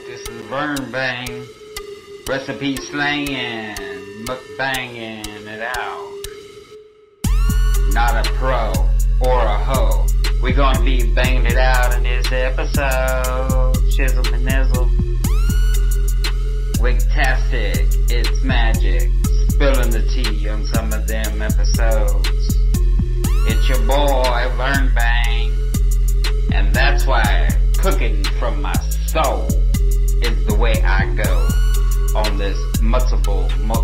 This is Vern Bang, recipe slanging, mukbanging it out. Not a pro or a hoe. We gonna be banging it out in this episode. Shizzle and nizzle. Wigtastic, it's magic. Spilling the tea on some of them episodes. It's your boy Vern Bang, and that's why cooking from my soul is the way I go on this multiple